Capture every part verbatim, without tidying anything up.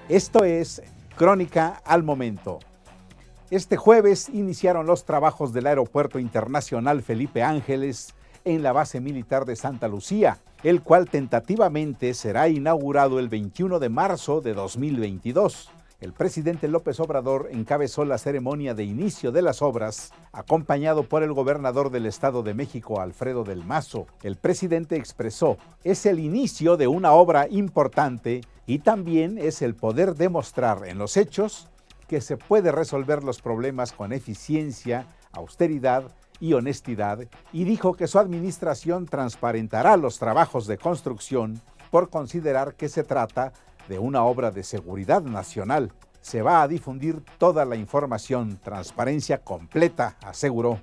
Esto es Crónica al Momento. Este jueves iniciaron los trabajos del Aeropuerto Internacional Felipe Ángeles en la base militar de Santa Lucía, el cual tentativamente será inaugurado el veintiuno de marzo de dos mil veintidós. El presidente López Obrador encabezó la ceremonia de inicio de las obras, acompañado por el gobernador del Estado de México, Alfredo del Mazo. El presidente expresó: es el inicio de una obra importante y también es el poder demostrar en los hechos que se puede resolver los problemas con eficiencia, austeridad y honestidad, y dijo que su administración transparentará los trabajos de construcción por considerar que se trata de una obra de seguridad nacional. Se va a difundir toda la información, transparencia completa, aseguró.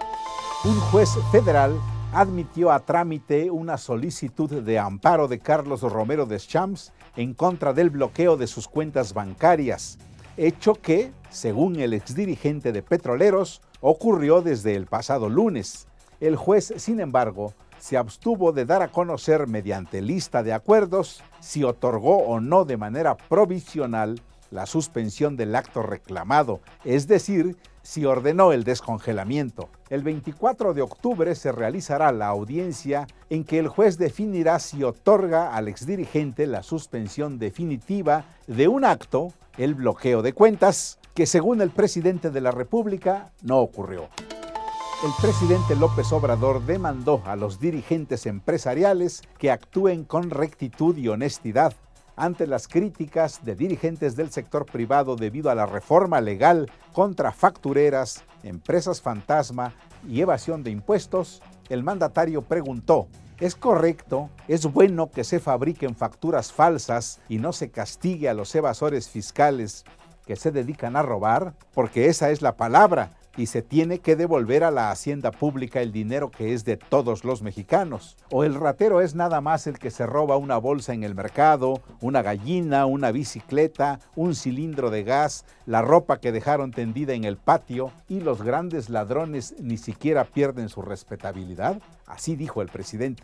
Un juez federal admitió a trámite una solicitud de amparo de Carlos Romero Deschamps en contra del bloqueo de sus cuentas bancarias, hecho que, según el exdirigente de Petroleros, ocurrió desde el pasado lunes. El juez, sin embargo, se abstuvo de dar a conocer mediante lista de acuerdos si otorgó o no de manera provisional la suspensión del acto reclamado, es decir, si ordenó el descongelamiento. El veinticuatro de octubre se realizará la audiencia en que el juez definirá si otorga al exdirigente la suspensión definitiva de un acto, el bloqueo de cuentas, que según el presidente de la República no ocurrió. El presidente López Obrador demandó a los dirigentes empresariales que actúen con rectitud y honestidad ante las críticas de dirigentes del sector privado debido a la reforma legal contra factureras, empresas fantasma y evasión de impuestos. El mandatario preguntó: ¿es correcto, es bueno que se fabriquen facturas falsas y no se castigue a los evasores fiscales que se dedican a robar? Porque esa es la palabra, y se tiene que devolver a la hacienda pública el dinero que es de todos los mexicanos. ¿O el ratero es nada más el que se roba una bolsa en el mercado, una gallina, una bicicleta, un cilindro de gas, la ropa que dejaron tendida en el patio, y los grandes ladrones ni siquiera pierden su respetabilidad? Así dijo el presidente.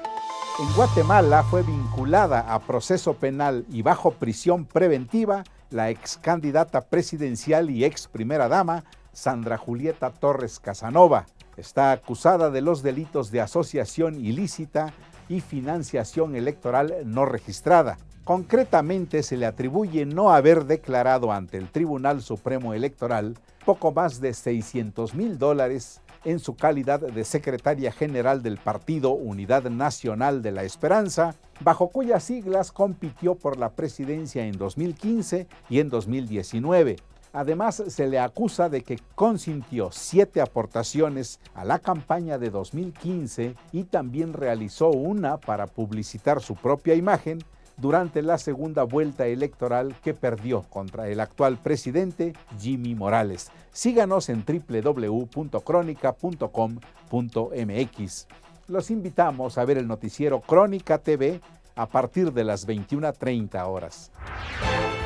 En Guatemala fue vinculada a proceso penal y bajo prisión preventiva la ex candidata presidencial y ex primera dama, Sandra Julieta Torres Casanova. Está acusada de los delitos de asociación ilícita y financiación electoral no registrada. Concretamente, se le atribuye no haber declarado ante el Tribunal Supremo Electoral poco más de seiscientos mil dólares en su calidad de secretaria general del Partido Unidad Nacional de la Esperanza, bajo cuyas siglas compitió por la presidencia en dos mil quince y en dos mil diecinueve. Además, se le acusa de que consintió siete aportaciones a la campaña de dos mil quince y también realizó una para publicitar su propia imagen durante la segunda vuelta electoral que perdió contra el actual presidente Jimmy Morales. Síganos en doble u doble u doble u punto crónica punto com punto m x. Los invitamos a ver el noticiero Crónica T V a partir de las veintiuna treinta horas.